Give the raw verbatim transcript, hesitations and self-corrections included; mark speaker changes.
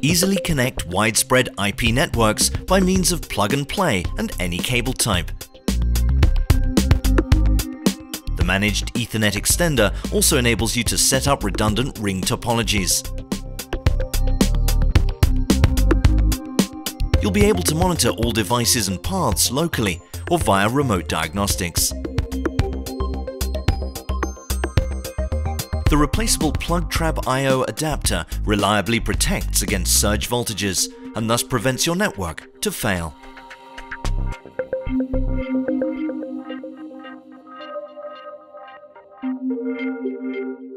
Speaker 1: easily connect widespread I P networks by means of plug-and-play and any cable type. The managed Ethernet extender also enables you to set up redundant ring topologies. You'll be able to monitor all devices and paths locally or via remote diagnostics. The replaceable plug-trap I O adapter reliably protects against surge voltages and thus prevents your network to fail.
Speaker 2: Thank you.